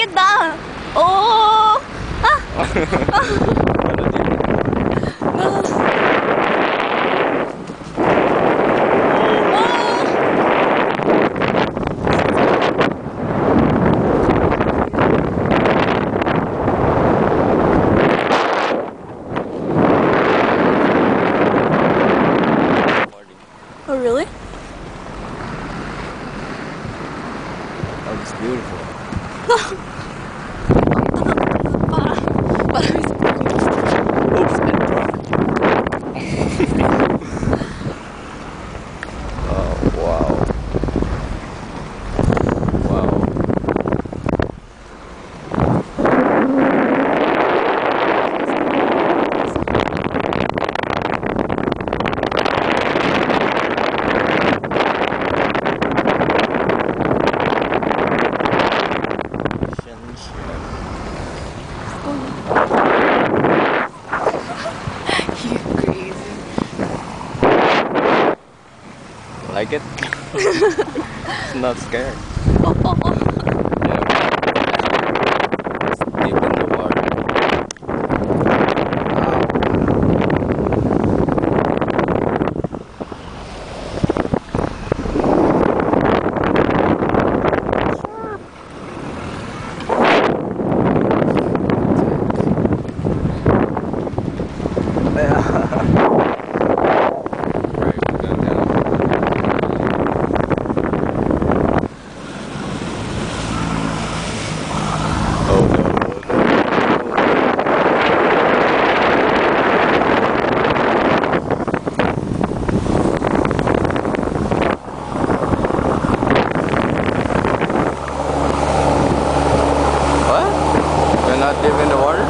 재밌다. 오. Oh, really? Oh, it's beautiful. Oops, it dropped. Oh, wow. Wow. You crazy. Like it? It's not scared. Yeah. It's deep in the water. What? You're not deep in the water?